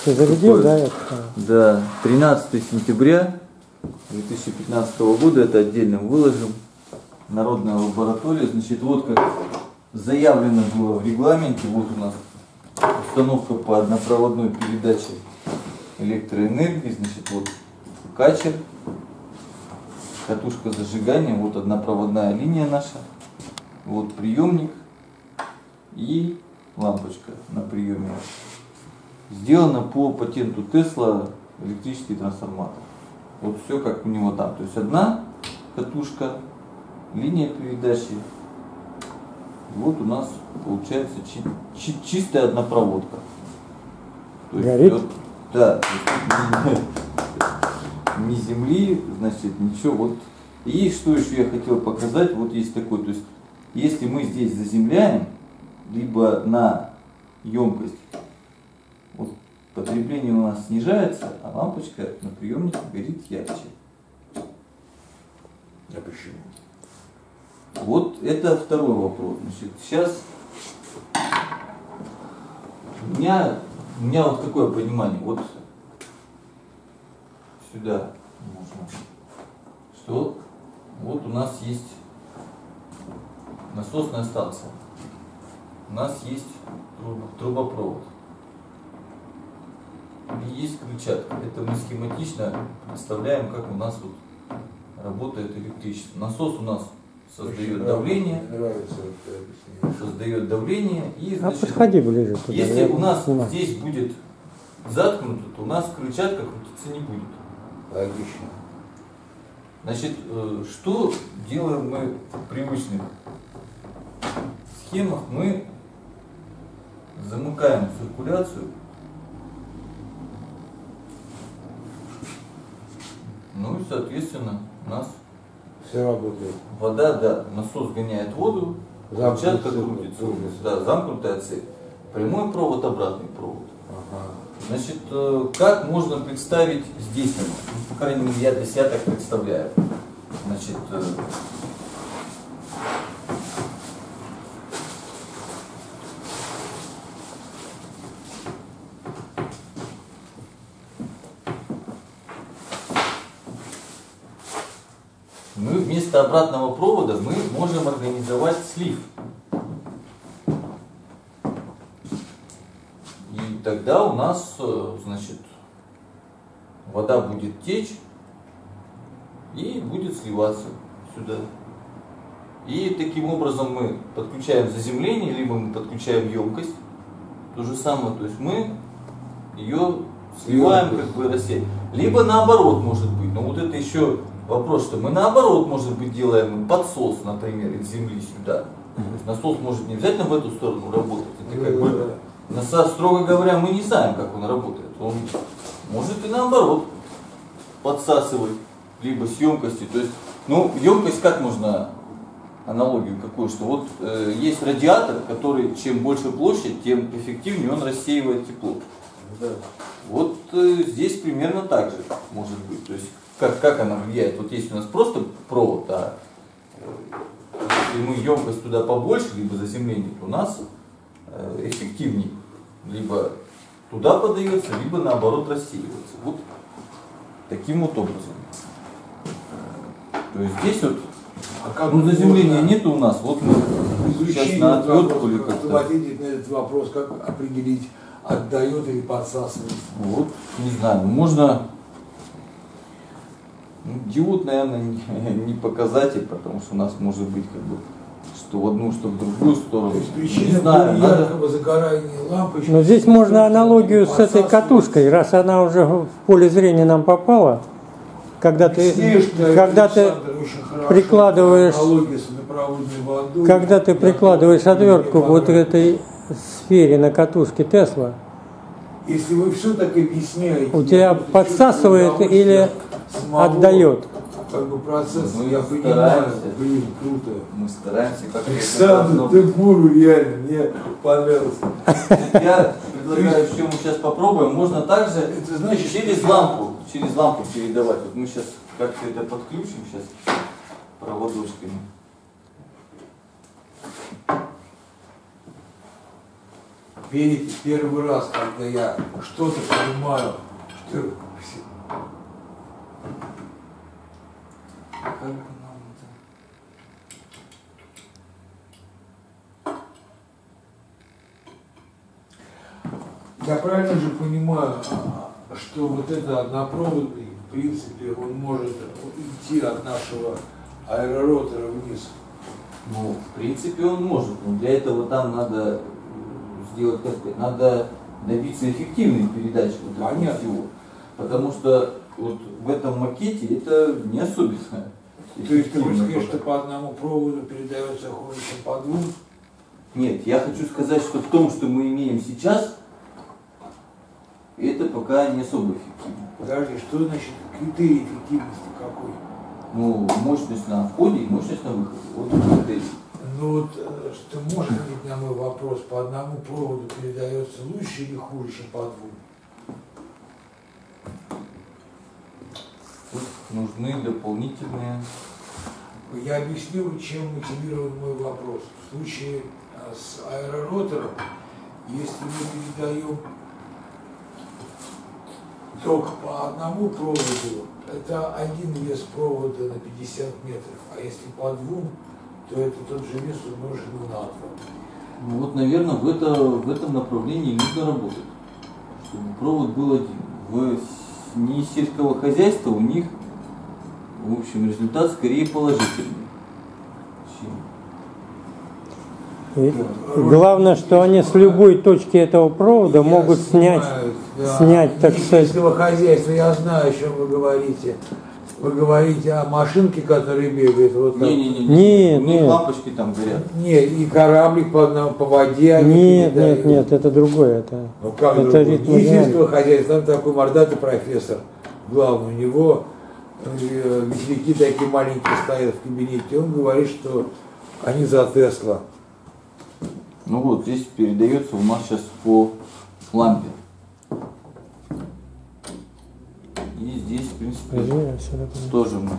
Ты зарядил, да? Это? Да, 13 сентября 2015 года, это отдельно выложим. Народная лаборатория, значит, вот как заявлено было в регламенте, вот у нас установка по однопроводной передаче электроэнергии, значит, вот качер, катушка зажигания, вот однопроводная линия наша, вот приемник и лампочка на приеме. Сделано по патенту Тесла электрический трансформатор. Вот все как у него там. То есть одна катушка, линия передачи. Вот у нас получается чистая однопроводка. То есть горит? Вот, да. Не земли, значит, ничего. Вот. И что еще я хотел показать, вот есть такой, то есть если мы здесь заземляем, либо на емкость, вот, потребление у нас снижается, а лампочка на приемнике горит ярче. А почему? Вот это второй вопрос. Значит, сейчас у меня вот какое понимание, вот сюда можно, что вот у нас есть насосная станция, у нас есть трубопровод и есть крыльчатка. Это мы схематично представляем, как у нас вот работает электричество. Насос у нас создает давление, и, значит, подходи ближе туда. если у нас здесь будет заткнуто, то у нас крыльчатка крутиться не будет. Логично. Значит, что делаем мы в привычных схемах? Мы замыкаем циркуляцию, ну и соответственно у нас Все работает. вода, да, насос гоняет воду, крыльчатка крутится, да, замкнутая цепь, прямой провод, обратный провод. Ага. Значит, как можно представить здесь, ну, по крайней мере, я для себя так представляю. Значит, мы вместо обратного провода мы можем организовать слив. И тогда у нас, значит, вода будет течь и будет сливаться сюда. И таким образом мы подключаем заземление, либо мы подключаем емкость. То же самое, то есть мы ее сливаем, как бы рассеиваем. Либо наоборот может быть, но вот это еще вопрос, что мы наоборот, может быть, делаем подсос, например, из земли сюда. То есть насос может не обязательно в эту сторону работать. Это как бы, строго говоря, мы не знаем, как он работает. Он может и наоборот подсасывать, либо с емкостью. То есть, ну, емкость как можно, аналогию какую, что вот есть радиатор, который чем больше площадь, тем эффективнее он рассеивает тепло. Да. Вот здесь примерно так же может быть. То есть как она влияет? Вот есть у нас просто провод, а если мы емкость туда побольше, либо заземление, то у нас эффективнее. Либо туда подается, либо наоборот рассеивается. Вот таким вот образом. То есть здесь вот заземления нету у нас. Вот мы сейчас на отвертку или как-то. Ответить на этот вопрос, как определить, отдает или подсасывает. Вот, не знаю, можно. Диод, наверное, не показатель, потому что у нас может быть как бы что в одну, что в другую сторону. То есть причина не знаю, яркого загорания лампочки. Но здесь можно аналогию с этой катушкой, раз она уже в поле зрения нам попала, когда ты прикладываешь отвертку вот к этой сфере на катушке Тесла, если вы все так объясняете, у тебя подсасывает или отдает? Как бы процесс, мы я понимаю, стараемся. круто. Мы стараемся как-то. Александр, ты гуру, реально, мне понравился. Я предлагаю, что мы сейчас попробуем. Можно также Это значит, через лампу передавать. Вот мы сейчас как-то это подключим сейчас проводочками. первый раз, когда я что-то понимаю, что Как бы нам это... я правильно же понимаю, что вот это однопроводный, в принципе, он может идти от нашего аэроротора вниз. Ну, в принципе, он может, но для этого там надо сделать, как сказать, надо добиться эффективной передачи вот этого Понятно. всего. Потому что вот в этом макете это не особенно То есть ты хочешь эффективно сказать, что пока. по одному проводу передается хуже, чем по двум? Нет, я хочу сказать, что в том, что мы имеем сейчас, это пока не особо эффективно. Подожди, что значит критерий эффективности какой? Ну, мощность на входе и мощность на выходе. Вот критерий. Ну вот, ты можешь ответить на мой вопрос, по одному проводу передается лучше или хуже, чем по двум? Тут нужны дополнительные... Я объясню, чем мотивирован мой вопрос. В случае с аэроротором, если мы передаем ток по одному проводу, это один вес провода на 50 метров, а если по двум, то это тот же вес умноженный на 2. Ну вот, наверное, в этом направлении нужно работать, чтобы провод был один. В НИИ сельского хозяйства у них, в общем, результат скорее положительный. И главное, что они с любой точки этого провода могут снять, так сказать. Сельского хозяйства, я знаю, о чем вы говорите. Вы говорите о машинке, которая бегает вот так. Не, у них нет. лампочки там горят. Не, и кораблик по воде. они Нет, передают. нет, это другое. Это, Ну как это другой? ритм Не реальный. сельского хозяйства, там такой мордатый профессор. Главный у него весляки такие маленькие стоят в кабинете. Он говорит, что они за Тесла. Ну вот, здесь передается у нас сейчас по лампе. И здесь, в принципе, Я сюда помню. тоже мы.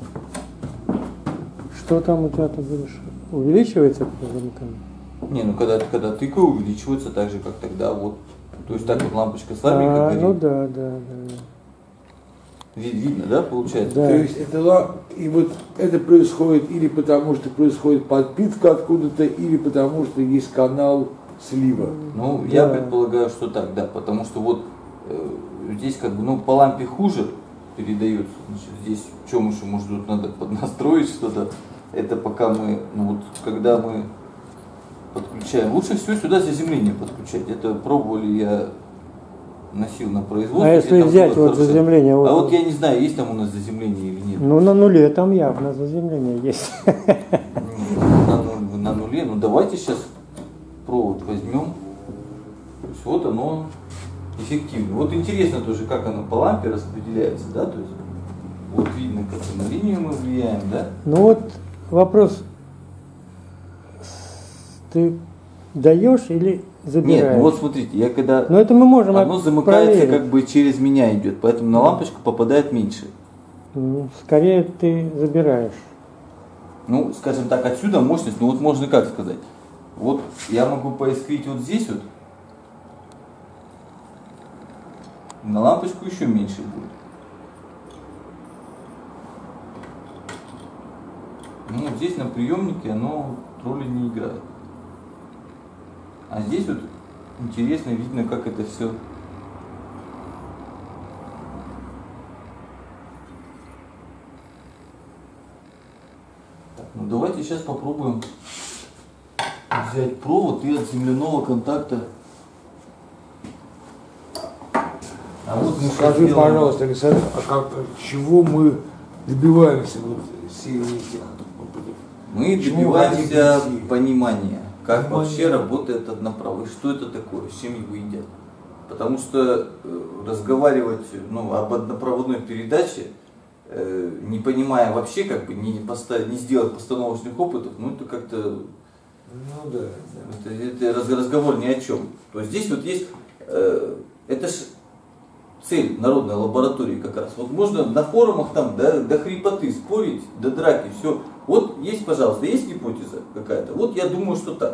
Что там у тебя, ты говоришь, увеличивается там? Не, ну когда тыкаю, увеличивается так же, как тогда, вот. То есть так вот лампочка слабенько горит. Ну да. Видно, да, получается? Да. То есть и вот это происходит или потому, что происходит подпитка откуда-то, или потому, что есть канал слива. Ну, я Да. предполагаю, что так, да, потому что вот здесь как бы, ну, по лампе хуже передается. Значит, здесь в чем еще, может быть, надо поднастроить что-то. Это пока мы, ну вот, когда мы подключаем, лучше всего сюда заземление подключать. Это пробовали, я носил на производстве. А если там взять было вот хорошо. заземление? А Вот, вот я не знаю, есть там у нас заземление или нет. ну на нуле там явно заземление есть. На нуле. Ну давайте сейчас провод возьмем. То есть вот оно эффективно. Вот интересно тоже, как оно по лампе распределяется, да, то есть вот видно, как на линию мы влияем, да. Ну вот вопрос, ты даешь или забираешь? Нет, ну вот смотрите, я когда Но это мы можем оно замыкается проверить. как бы через меня идет, поэтому на лампочку попадает меньше. Скорее ты забираешь. Ну, скажем так, отсюда мощность, ну вот можно как сказать. Вот я могу поискрить вот здесь вот, на лампочку еще меньше будет. Ну, вот здесь на приемнике оно роли не играет. А здесь вот интересно видно, как это все. Ну, давайте сейчас попробуем взять провод и от земляного контакта. А вот мы Скажи, сейчас пожалуйста, Александр, чего мы добиваемся вот всех этих опытов? Мы Почему добиваемся хотим идти? понимания, как Понимание. вообще работает одноправый, что это такое, с чем его едят. Потому что разговаривать об однопроводной передаче, не понимая вообще, как бы не сделать постановочных опытов, это как-то Ну да. это разговор ни о чем. То есть здесь вот есть, это ж цель народной лаборатории как раз. Вот можно на форумах там до хрипоты спорить, до драки, все. Вот есть, пожалуйста, есть гипотеза какая-то. Вот я думаю, что так.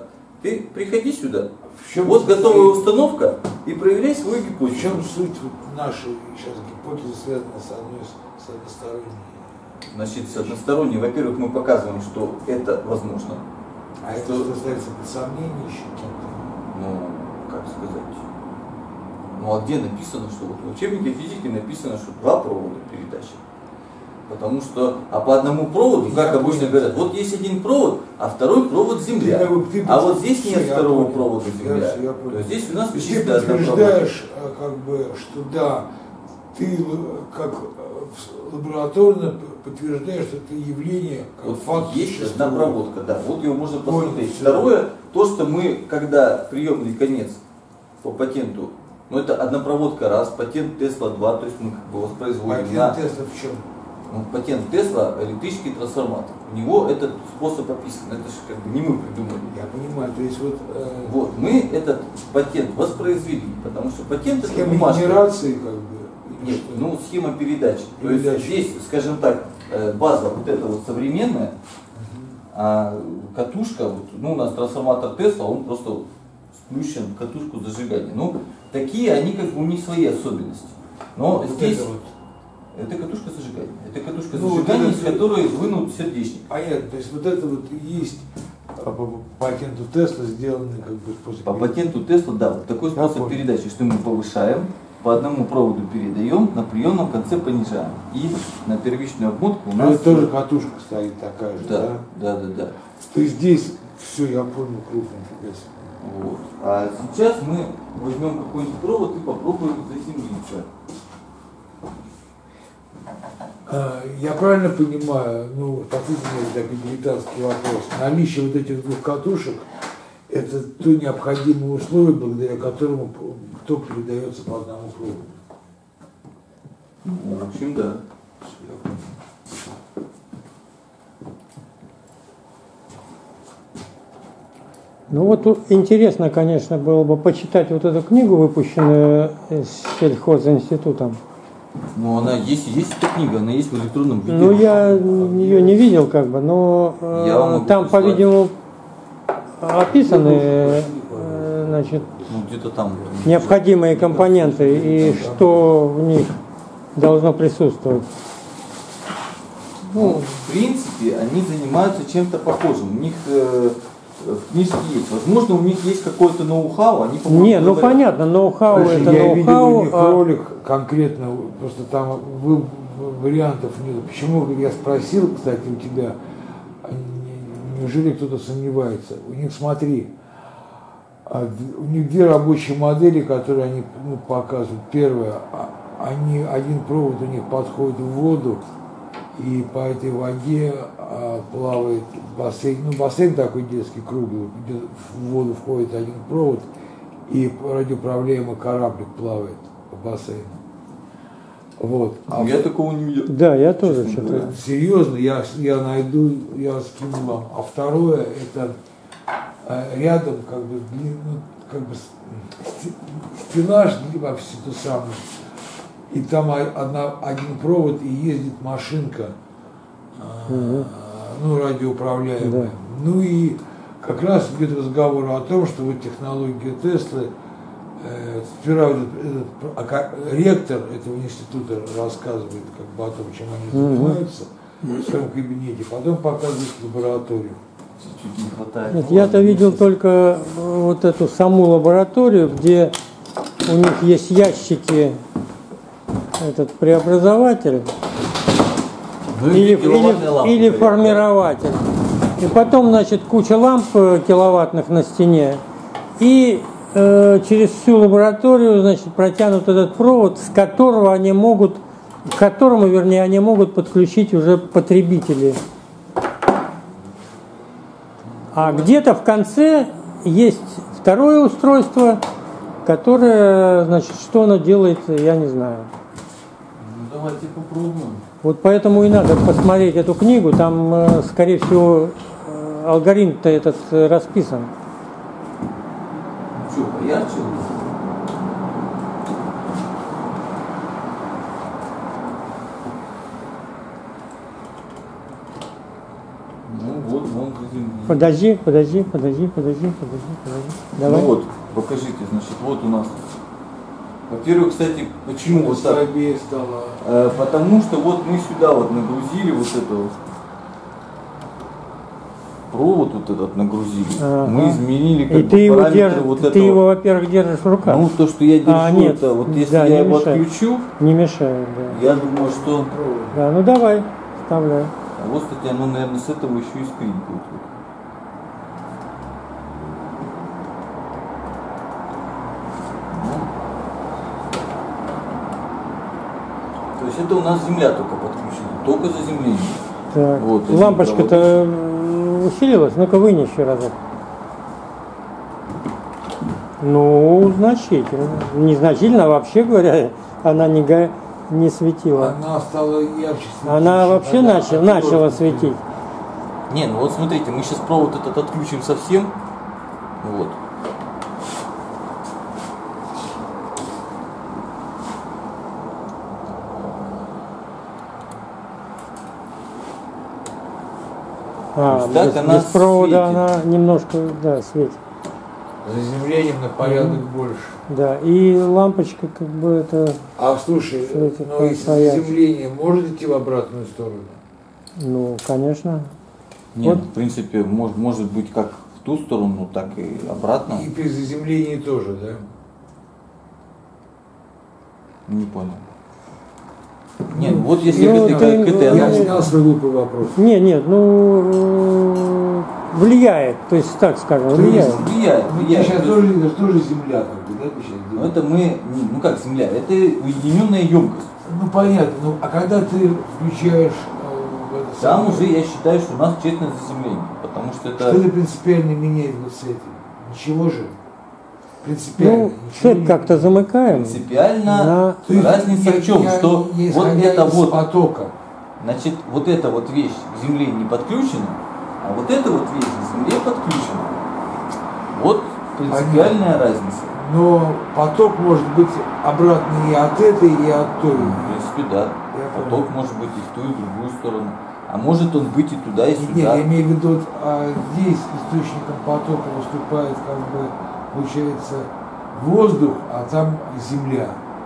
Ты приходи сюда, В чем вот состоит- готовая установка, и проверяй свою В гипотезу. чем суть вот нашей сейчас гипотезы, связанной с односторонней? Значит, с односторонней, во-первых, мы показываем, что это возможно. А это Что- ставится под сомнение еще? Ну, как сказать? Ну, а где написано, что вот в учебнике физики написано, что 2 провода передачи? Потому что, а по одному проводу, как Я обычно понял. говорят, вот есть один провод, а второй провод земля. А вот здесь нет Я второго понял. провода земля. Я понял. То есть здесь у нас То есть чисто ты однопроводный. подтверждаешь, как бы, что да, ты как лабораторно подтверждаешь, что это явление, как Вот факт есть существует. одна проводка, да, вот ее можно Понял, посмотреть. всё. Второе, то, что мы, когда приемный конец по патенту, ну это одна проводка раз, патент Тесла 2, то есть мы как бы воспроизводим на... Патент теста в чем? Ну, патент Тесла электрический трансформатор. У него этот способ описан, это же как бы не мы придумали. Я понимаю, то есть вот Вот, мы этот патент воспроизвели, потому что патент это схема бумажка. генерации, как бы. или Нет, что? ну схема передачи. То Передачи. есть здесь, скажем так, база вот эта вот современная, а катушка, вот, ну у нас трансформатор Тесла, он просто сплющен в катушку зажигания. Ну, такие, они как бы у них свои особенности. Но Вот здесь это вот. это катушка зажигания. Это катушка Ну, вот зажигания, это- из которой вынут сердечник. Понятно, то есть вот это вот и есть по патенту Тесла сделанный как бы способ. По патенту Тесла, да, вот такой Я способ понял. передачи, что мы повышаем, по одному проводу передаем, на приемном конце понижаем. И на первичную обмотку у Но нас... это тоже катушка стоит такая же, да? Да. То есть здесь все, я понял, крупно. фига себе. Вот. А сейчас мы возьмем какой-нибудь провод и попробуем заземлиться. Я правильно понимаю, ну, такой у меня такой дилетантский вопрос. Наличие вот этих двух катушек – это то необходимое условие, благодаря которому ток передается по одному проводу. Ну, в общем, да. Ну вот тут интересно, конечно, было бы почитать вот эту книгу, выпущенную сельхозинститутом. Ну, она есть эта книга, она есть в электронном виде. Ну, я ее не видел, как бы, но Я вам могу там, прислать. по-видимому, описаны значит, Ну, где-то там. необходимые компоненты и что в них должно присутствовать. Ну, в принципе, они занимаются чем-то похожим. У них в книжке есть. Возможно, у них есть какое-то ноу-хау, они, по-моему, Не, ну говорят. понятно, ноу-хау Слушай, это я видел у ноу-хау. них ролик конкретно, просто там вариантов нет. Почему я спросил, кстати, у тебя, неужели кто-то сомневается? У них, смотри, у них две рабочие модели, которые они показывают. Первое, один провод у них подходит в воду, и по этой воде плавает бассейн. Ну, бассейн такой детский, круглый, где в воду входит один провод, и радиоуправляемый кораблик плавает по бассейну. Вот. Ну, я такого не видел. Да, я тоже Честно что-то. говоря. Серьезно, я найду, я скину вам. А второе, это рядом как бы, стеллаж во все то самое. И там один провод и ездит машинка, ну, радиоуправляемая. Да. Ну и как раз идет разговор о том, что вот технология Теслы, сперва ректор этого института рассказывает как бы о том, чем они занимаются в своем кабинете, потом показывает лабораторию. Чуть-чуть не хватает. Нет, я-то видел только вот эту саму лабораторию, где у них есть ящики, этот преобразователь Ну, или формирователь. И потом, значит, куча ламп киловаттных на стене. И через всю лабораторию, значит, протянут этот провод, с которого они могут, к которому, вернее, они могут подключить уже потребители. А где-то в конце есть второе устройство, которое, значит, что оно делает, я не знаю. Ну, давайте попробуем. Вот поэтому и надо посмотреть эту книгу, там, скорее всего, алгоритм-то этот расписан. Ну что, поярче? Ну вот вон заземление. Подожди. Давай. Ну вот, покажите, значит, вот у нас. Во-первых, кстати, почему вот так? Слабее стало. Потому что вот мы сюда вот нагрузили вот это вот. Провод вот этот нагрузили. Ага. Мы изменили как И бы ты его параметры держишь, вот ты этого. его, во-первых, держишь в руках. Ну, то, что я держу, нет, это вот если да, я не его мешает. отключу, Не мешает, да. я думаю, что... Да, ну давай, вставляй. А вот, кстати, оно, наверное, с этого еще и скрипит. То есть это у нас земля только подключена, только заземление. Так. Вот, Лампочка-то усилилась? Ну-ка вынь еще разок. Ну, значительно. Незначительно, а вообще говоря, она не светила. Она стала ярче светить. Она вообще начала светить. Не, ну вот смотрите, мы сейчас провод этот отключим совсем. Вот. Без, она без провода светит. она немножко, да, светит. Заземлением на порядок больше. Да, и лампочка как бы это, А слушай, Светит но если постоянно. заземление может идти в обратную сторону? ну, конечно. Нет, Вот. в принципе, может быть как в ту сторону, так и обратно. И при заземлении тоже, да? Не понял. Нет, вот если ну, к ты- этой Я ну, снял свой глупый вопрос. Нет, влияет, то есть так скажем, влияет. влияет. Ну, ты сейчас тоже земля, как бы, да? Ты сейчас Но делаешь? это мы, ну как земля, это уединенная емкость. Ну понятно, ну а когда ты включаешь в это Там самое, уже я считаю, что у нас честное заземление, потому что это... что это принципиально меняет вот с этим? Ничего же. Принципиально. Ну, ничего цепь не как-то замыкаем. Принципиально То есть разница в чем, что вот это из вот, потока. значит, вот эта вот вещь к земле не подключена, а вот эта вот вещь к земле подключена. Вот принципиальная разница. Но поток может быть обратный и от этой, и от той. В принципе, да. Я Поток понял. может быть и в ту, и в другую сторону. А может он быть и туда, и Нет, сюда. я имею в виду, вот, здесь источником потока выступает, как бы, получается, воздух, а там земля.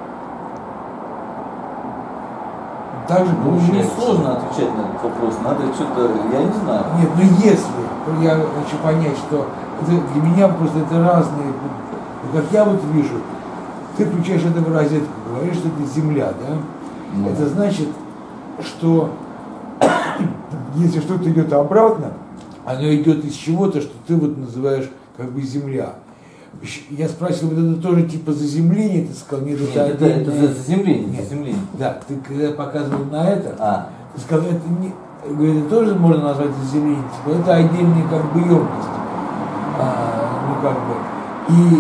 Так же Ну, мне получается. сложно отвечать на этот вопрос. Надо что-то, я не знаю. Нет, ну если, я хочу понять, что это для меня просто это разные, ну, как я вот вижу, ты включаешь это в розетку, говоришь, что это земля, да? Ну. Это значит, что если что-то идет обратно, оно идет из чего-то, что ты вот называешь как бы земля. Я спросил, вот это тоже типа заземление, ты сказал, нет, Нет, это отдельное. заземление, Нет. заземление. Да, ты когда показывал на это, А, ты сказал, это не, говорит, это тоже можно назвать заземлением, типа, это отдельная как бы емкость. Ну как бы. И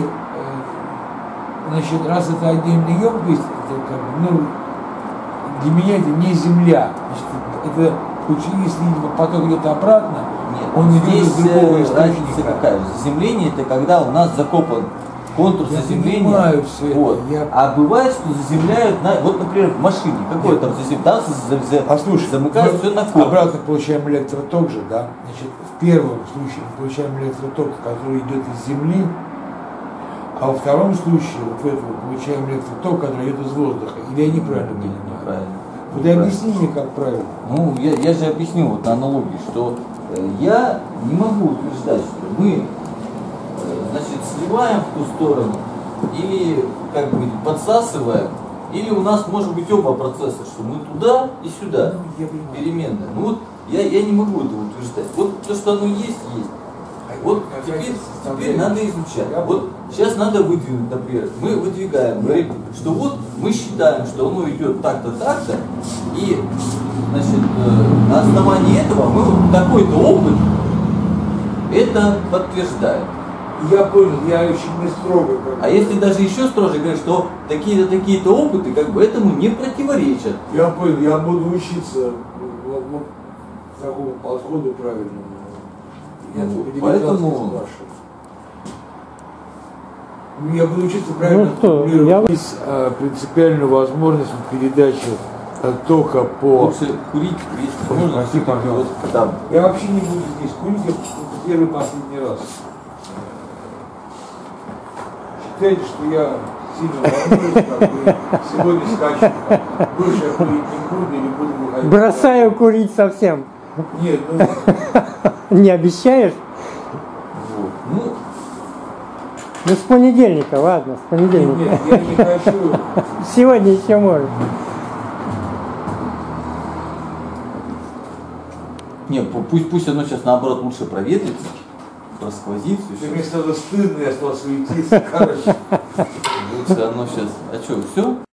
значит, раз это отдельная емкость, это как бы, ну, для меня это не земля. Значит, это если поток идет обратно, нет, он идет здесь из другого разница источника. какая? Заземление это когда у нас закопан контур Я заземления. понимаю всё это, Вот. я- А бывает, что заземляют, вот, например, в машине. Какое Нет. там заземление? Там Послушай, замыкают мы все на контур. обратно получаем электроток же, да? Значит, в первом случае мы получаем электроток, который идет из земли, а во втором случае вот этого получаем электроток, который идет из воздуха. Или я неправильно понимаю? Неправильно. Вот и объясни мне, как правильно. Ну, я же объяснил вот на аналогии, что я не могу утверждать, что мы, значит, сливаем в ту сторону, или как бы подсасываем, или у нас может быть оба процесса, что мы туда и сюда, Я понимаю. переменные. Ну вот я не могу этого утверждать. Вот то, что оно есть, есть. Вот теперь надо изучать. Вот сейчас надо выдвинуть, например, мы выдвигаем, говорим, что вот мы считаем, что оно идет так-то, так-то, и значит, на основании этого мы вот такой-то опыт это подтверждает. Я понял, я очень не строго. Как А бы. если даже еще строже говорить, что такие-то, такие-то опыты как бы этому не противоречат. Я понял, я буду учиться такому подходу правильному. Я Ну, только поэтому- 19 спрашиваю. Я буду учиться правильно Ну что, формулировать. я- Есть принципиальную возможность передачи только по... Лучше курить, если можно, Прости, пожалуйста. вот там. Я вообще не буду здесь курить, это первый последний раз. Считайте, что я сильно волнуюсь, как бы, сегодня скачу, больше я курить не буду или буду выходить. Бросаю курить совсем. Нет, ну, Не обещаешь? Вот. Ну, Ну, с понедельника, ладно, с понедельника. нет, я не хочу. Сегодня еще может. не, пусть оно сейчас наоборот лучше проветрится, просквозит. Ты мне стало стыдно, я стал суетиться, короче. Лучше оно сейчас. А что, все?